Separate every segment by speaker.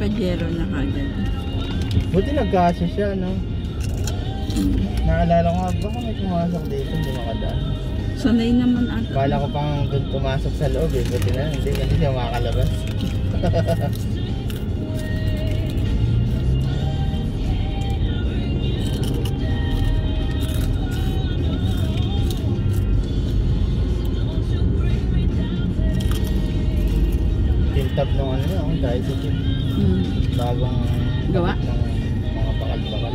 Speaker 1: Pajero na kagad.
Speaker 2: Buti nagkasya siya, no? Naalala ko nga, baka may pumasok dito, hindi makadaan.
Speaker 1: Sanay naman ata.
Speaker 2: Bala ko pang doon pumasok sa loob eh, buti na, hindi siya makakalabas. Tintap ng ano yun, dahil sa bagong
Speaker 1: gawa
Speaker 2: ng mga bakal-bakal.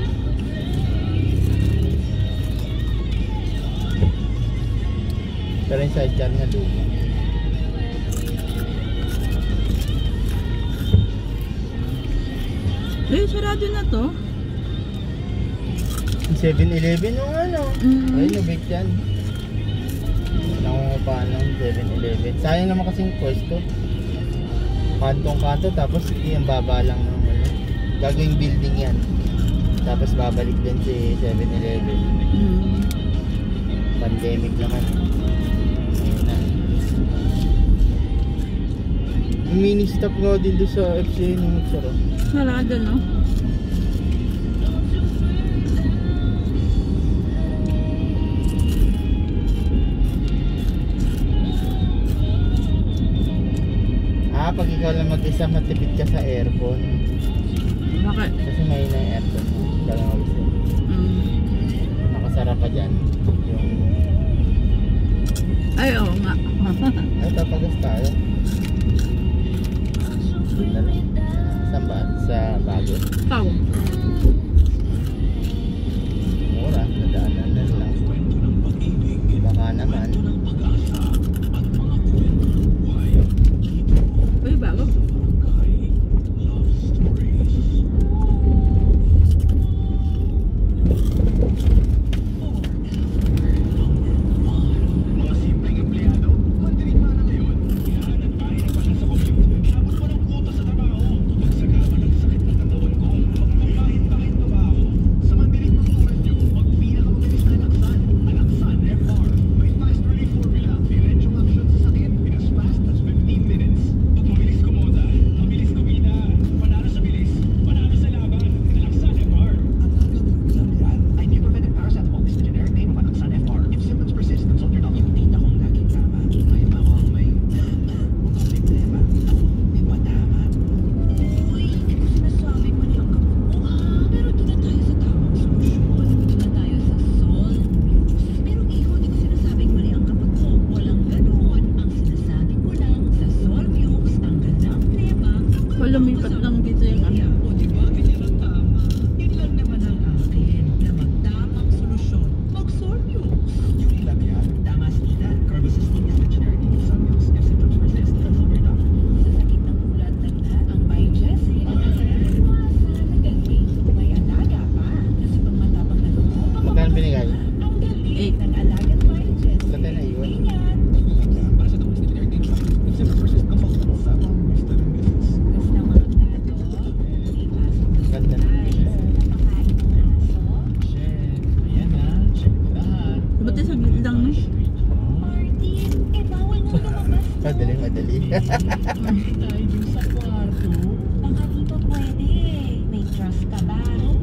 Speaker 2: Pero yung sidecar niya luma.
Speaker 1: Sarado na to.
Speaker 2: 7-Eleven yung ano. Ayun yung big yan. Nangungupaan ng 7-Eleven. Sayang naman kasing pwesto. Kantong-kanto tapos yung baba lang ng ano. Gagawing building yan. Tapos babalik din si 7-Eleven. Pandemic naman. Yung mini stop nga din doon sa FCA nung magsara.
Speaker 1: Sarado, no?
Speaker 2: Pag ikaw lang mag-isa, matipid ka sa aircon.
Speaker 1: Bakit?
Speaker 2: Kasi may na yung aircon mo. Ikaw lang mag-isa. Nakasara pa dyan. Yung...
Speaker 1: Ay, oo nga.
Speaker 2: Ay, tapagas tayo. Saan ba? Sa bago?
Speaker 1: Tao.
Speaker 2: Mura, nadaanan na lang. Baka naman.
Speaker 1: Uy, bago. Lumipat lang dito yung ano.
Speaker 2: Magkano binigay?
Speaker 1: 8.
Speaker 2: Saan tayo naiwan?
Speaker 1: Buti sa gilid lang, no?
Speaker 2: Madali.
Speaker 3: Sa kwarto. Baka dito pwede. May trust ka ba?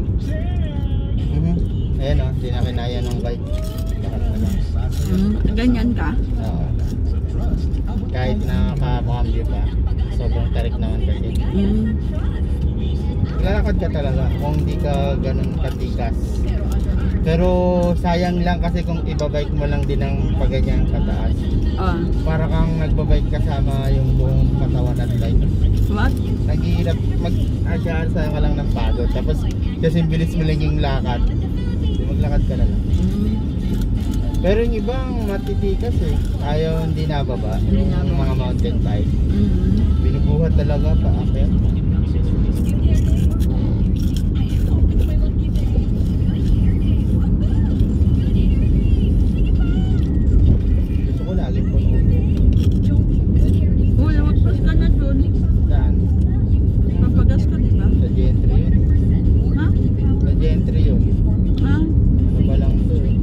Speaker 2: Ayan o, hindi na kinaya ng bike. Lahat na lang.
Speaker 1: Ganyan ka?
Speaker 2: Oo. Kahit nakakambyo pa, sobrang tarik naman kasi. Lalakad ka talaga kung hindi ka ganun katikas. Pero sayang lang kasi kung ibabike mo lang din ng paganyang kataas. Para kang nagbabike kasama yung buong katawan at bike.
Speaker 1: What?
Speaker 2: Naghihirap mag-asyaan, sayang ka lang ng pagod. Tapos kasi bilis mo lang yung lakad. Maglakad ka na lang. Pero yung ibang matitikas eh. Ayaw hindi nababa. Yung mga mountain bike. Binubuhat talaga pa. Okay. Gusto ko laging puno.
Speaker 1: Uy, magpas ka na dun.
Speaker 2: Saan?
Speaker 1: Papagas ka, diba?
Speaker 2: Sa gentry yun.
Speaker 1: Ha?
Speaker 2: Sa gentry yun.
Speaker 1: Ha?
Speaker 2: Ano ba lang ito eh.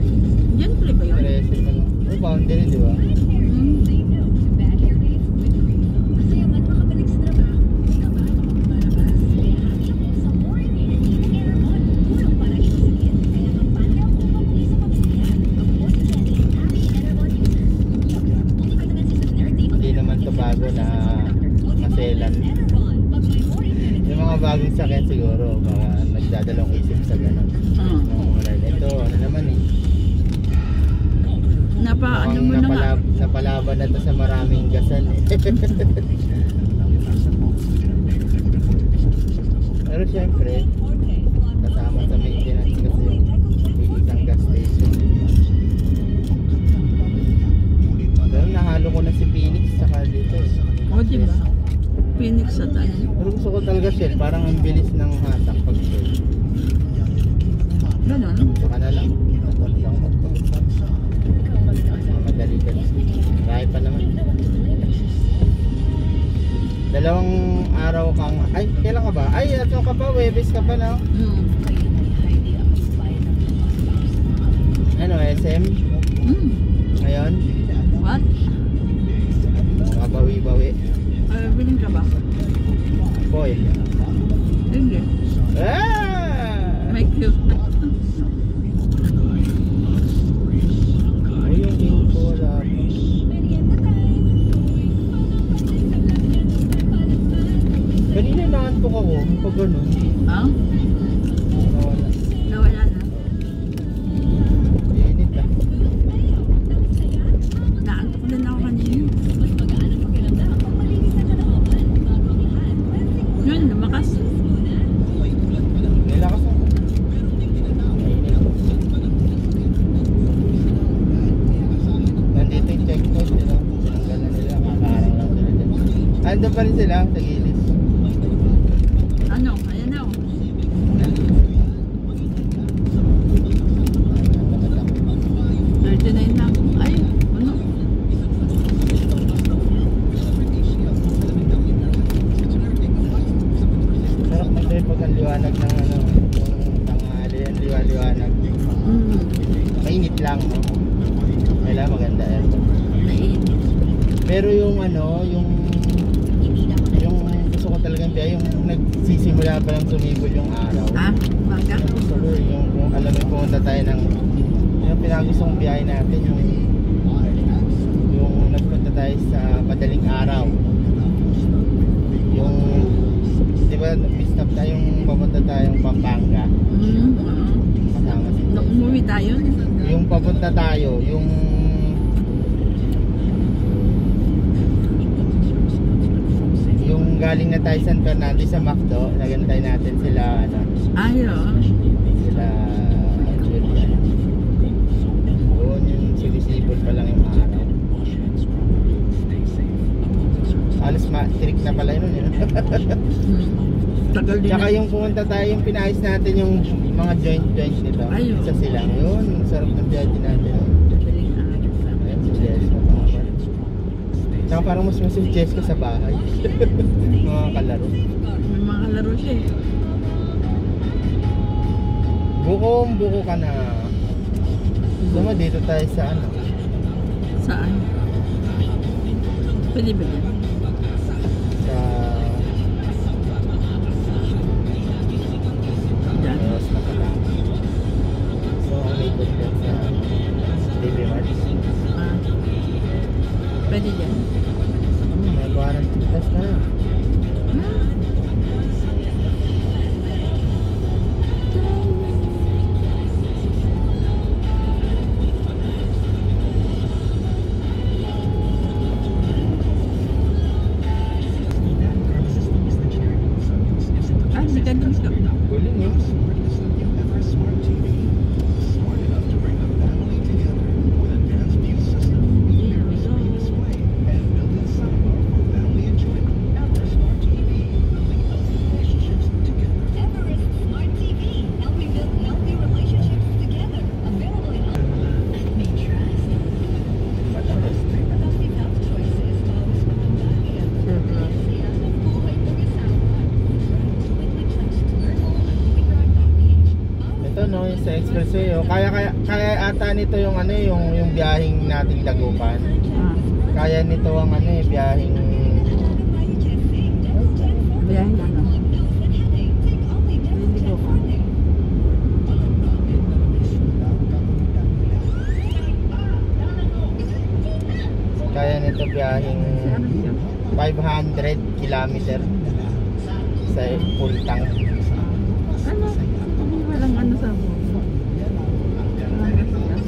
Speaker 1: Gentry ba yun?
Speaker 2: Boundary, di ba? bago na maselan. Yung mga bagong sakyan siguro, baka nagdadalawang isip sa ganun. Ito, ano naman eh.
Speaker 1: Ano mo na nga.
Speaker 2: Napalaban na to sa maraming gasal eh. Pero syempre, kasama sa maintenance kasi yung isang gas station. Pero nahalo ko na si Phoenix saka dito eh.
Speaker 1: O, diba? Phoenix sa tayo.
Speaker 2: Pero gusto ko talaga Shell, parang ang bilis ng hatak pag Shell.
Speaker 1: Ganon.
Speaker 2: Saka na lang. Madali ka. Marami pa naman. Dalawang araw kang... Ay, kailan ka ba? Ay, ato ka pa, Webes ka pa na. Ano, SM? Ngayon?
Speaker 1: What?
Speaker 2: Makabawi-bawi.
Speaker 1: Biling ka ba?
Speaker 2: Boy.
Speaker 1: Hindi.
Speaker 2: Ah!
Speaker 1: May cute.
Speaker 2: Ay, yung info wala. Kanina naantok ako. Pag ganun.
Speaker 1: Ah?
Speaker 2: Nawala.
Speaker 1: Nawala na.
Speaker 2: Init ah.
Speaker 1: Naantok din ako kanina. Yun, lumakas.
Speaker 2: Nilakas ako. Nandito yung checkpoint nila. Tinanggal na nila. Kakaarang lang nila dyan. Ando pa rin sila sa gilid.
Speaker 1: Ano? Ayan na. 39 lang. Ay, ano?
Speaker 2: Sarap na tayo pag ang liwanag ng ano. Yung tanghali, ang liwanag. Mainit lang, no? Kailangan maganda yan.
Speaker 1: Mainit.
Speaker 2: Pero yung ano, yung gusto ko talagang biyahe, yung nagsisimula pa lang sumibol yung araw.
Speaker 1: Ah? Baga?
Speaker 2: Gusto ko yung kung alam mo pumunta tayo ng yung pinagustong biyahe natin, yung nagpunta tayo sa madaling araw. Yung, di ba, stop tayong papunta tayong Pampanga. Kasama si
Speaker 1: Nung umuwi tayo?
Speaker 2: yung papunta tayo, yung galing na tayo San Fernando sa McDo, nagantay natin sila ano,
Speaker 1: Ayun.
Speaker 2: sila Julian. Doon yung sinisipol pa lang yung araw. Alas trick na pala yun yun.
Speaker 1: Tagal din.
Speaker 2: Tsaka yung pumunta tayo, yung pinayos natin yung mga joint nito.
Speaker 1: Ayun.
Speaker 2: Isa silang yun, sarap ng biyahe natin. Ayun, si Jessica pa naman. Tsaka parang mas si Jessica sa bahay. Mga kalaro.
Speaker 1: May mga kalaro siya eh.
Speaker 2: Buko ka na. Gusto mo dito tayo sa ano?
Speaker 1: Saan? Pwede ba yan?
Speaker 2: Sa
Speaker 1: Diyan.
Speaker 2: Ayos na pala. So, ang ikot yan sa TV Mart.
Speaker 1: Ah. Pwede dyan.
Speaker 2: May warranty test na.
Speaker 1: Ah, hindi ka dun ka.
Speaker 2: Galing eh. Ito no, yung sa expressway oh. Kaya ata nito yung ano yung biyaheng nating Dagupan.
Speaker 1: Ah.
Speaker 2: Kaya nito ang ano biyaheng
Speaker 1: Biyahe na no. Hindi ko ka.
Speaker 2: kaya nito biyaheng
Speaker 1: Ano siya?
Speaker 2: 500 kilometer sa full tank.
Speaker 1: Ano? Walang ano sa buko. Walang gas.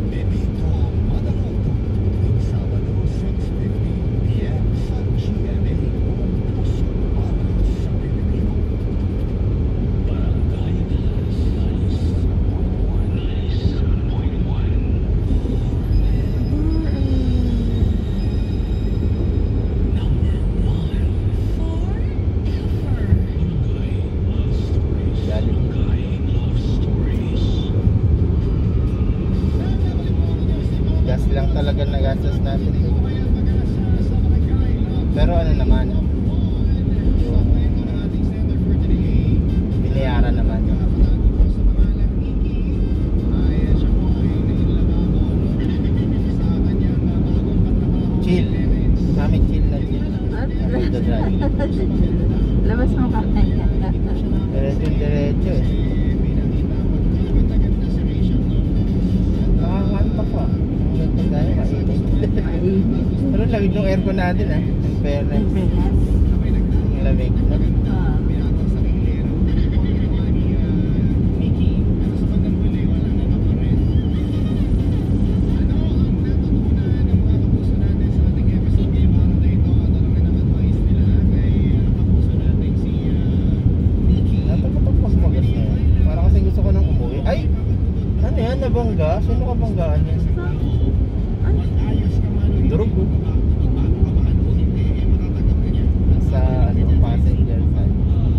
Speaker 2: Gas lang talaga nagastos natin. Pero ano naman, yung binayaran naman. Chill. Kami chill na chill. Kami the drive.
Speaker 1: Labas mo ka.
Speaker 2: Diretso eh. Nakakantak pa. Ganito tayo, mainit.
Speaker 1: Mainit.
Speaker 2: Pero lamig ng aircon natin ah. In fairness. Yung lamig. Para kasi gusto ko nang umuwi. Ay! Ano yan? Nabangga? Sino ka banggaan yan? Durog ko. Sa ano, passenger side.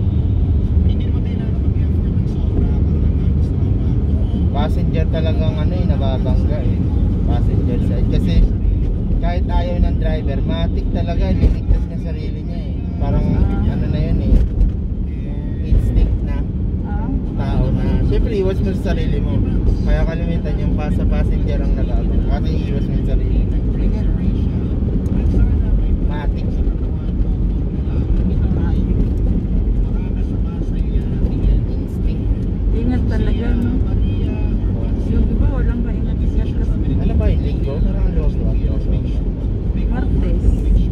Speaker 2: Passenger talagang ano eh, nababangga eh. Passenger side. Kasi kahit ayaw ng driver, matik talaga, liligtas niya sarili niya eh. Parang ano na yun eh. Instinct na tao na. Siyempre iwas mo sa sarili mo. Kaya kalimitan yung sa passenger ang nababang. Kasi iwas mo sa sarili. Matik. Instinct.
Speaker 1: Ingat talaga, no? Yung iba walang kaingat-ingat kasi.
Speaker 2: Ano ba yung linggo? Parang loso at loso.
Speaker 1: Martes.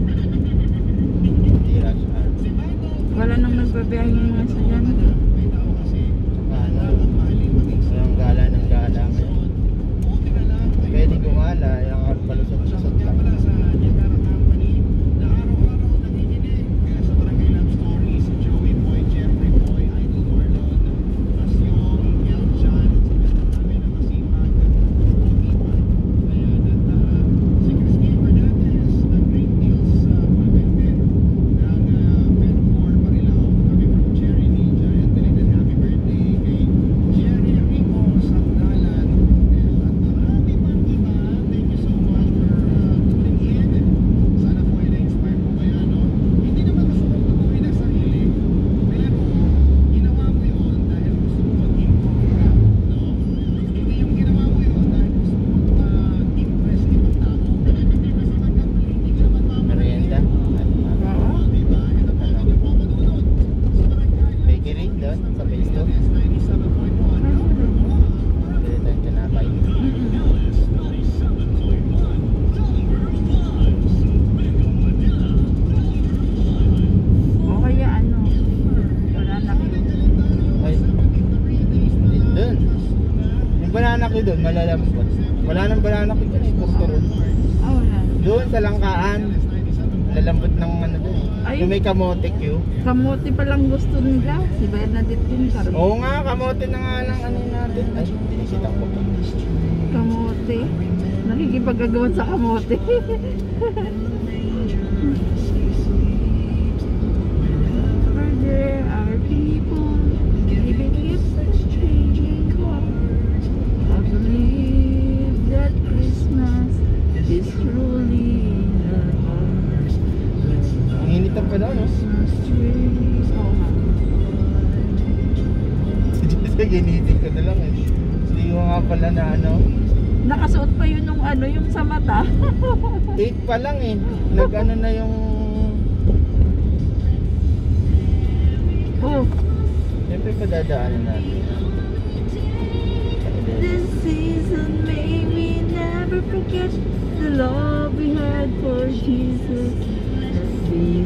Speaker 2: Hindi rush hour.
Speaker 1: Wala nang nagbabiyahe ng mga estudyante.
Speaker 2: Ano? Walang gala ng gala ngayon. Pwede gumala. Yung palusot-lusot lang. Merienda. Bakery doon sa Pesto. Pwede tayong tinapay.
Speaker 1: O kaya ano, wala na kayo.
Speaker 2: Ay, doon. Yung banana ko doon, malalambot. Wala nang banana ko doon, kurto ron.
Speaker 1: Wala.
Speaker 2: Doon sa Langkaan, lalambot ng ano doon.
Speaker 1: Ay.
Speaker 2: Yung may kamote queue.
Speaker 1: Kamote palang gusto nila. Si Bernadette din karoon.
Speaker 2: Oo nga, kamote na nga lang ano natin. Ay, tinisitan ko pa.
Speaker 1: Kamote. Nakikipagagawan sa kamote. For there are people giving gifts and changing cars. I believe that Christmas is truly the heart.
Speaker 2: Ang init ang panahon, no?
Speaker 1: Christmas trees. Oo nga.
Speaker 2: Sa ginising ko na lang eh. Hindi ko nga pala na ano.
Speaker 1: Nakasuot pa yun nung ano, yung sa mata.
Speaker 2: 8 pa lang eh. Nag-ano na yung...
Speaker 1: Oh,
Speaker 2: Siyempre padadaanan natin.
Speaker 1: this season may we never forget the love we had for Jesus. Let's be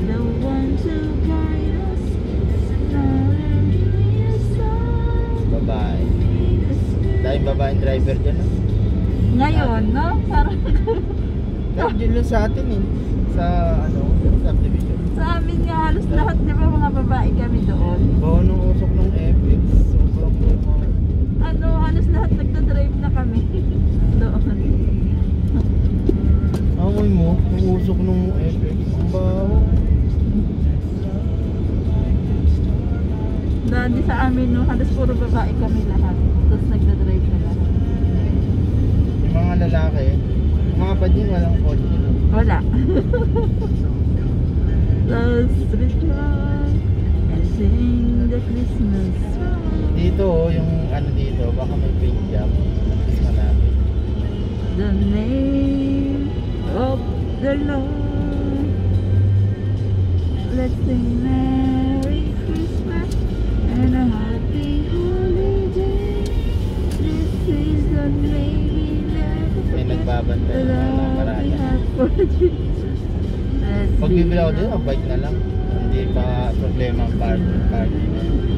Speaker 2: driver dyan, no?
Speaker 1: Ngayon, no? Parang
Speaker 2: Pero dyan lang sa atin eh. Sa ano, subdivision.
Speaker 1: sa amin nga halos lahat, di ba mga babae kami doon?
Speaker 2: Bawa nung usok ng FX. Sobrang mga...
Speaker 1: Ano, halos lahat nagdadrive na kami. Doon.
Speaker 2: Amoy mo, yung usok ng FX. Ang baho.
Speaker 1: Dati sa amin, no, halos puro babae kami lahat. Tapos nagdadrive na lahat.
Speaker 2: Yung mga lalaki, yung mga bading walang kotse.
Speaker 1: Wala. Let's rejoice and sing the Christmas song.
Speaker 2: Dito oh, yung ano dito, baka may paint job. Mas malapit.
Speaker 1: The name of the Lord. Let's sing Merry Christmas and a happy holiday. This season may we never
Speaker 2: May
Speaker 1: forget
Speaker 2: nagbabantay
Speaker 1: the
Speaker 2: na
Speaker 1: love we
Speaker 2: nakaraan.
Speaker 1: have for Jesus. Let's
Speaker 2: Pag bibili ako
Speaker 1: sing
Speaker 2: dito, bike na lang. Hindi pa problema ang parking.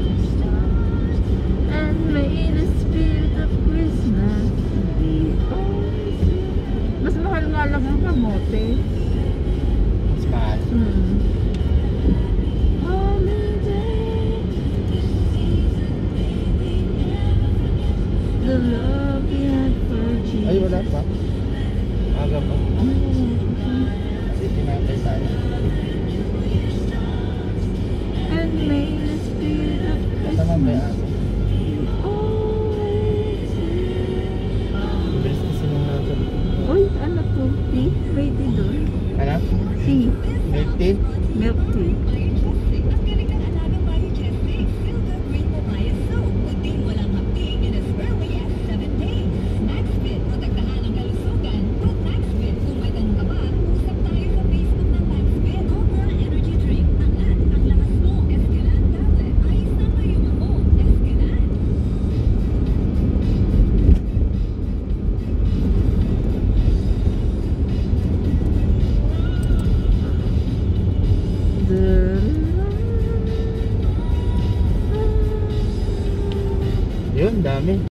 Speaker 1: and may the spirit of Christmas be always here. Mas mahal nga lang ang kamote.
Speaker 2: Mas mahal.
Speaker 1: Holiday. The love we had for Jesus.
Speaker 2: Ay, wala pa. Aga pa. Kasi tinatay tayo.
Speaker 1: And may the spirit of
Speaker 2: Tama ba yung
Speaker 1: Christmas
Speaker 2: aso?
Speaker 1: always here.
Speaker 2: Bilis kasi nung nasa.
Speaker 1: Uy, ano to? Tea? May tea doon?
Speaker 2: Ano?
Speaker 1: Tea.
Speaker 2: Milk tea?
Speaker 1: Milk tea.
Speaker 3: Yun, dami.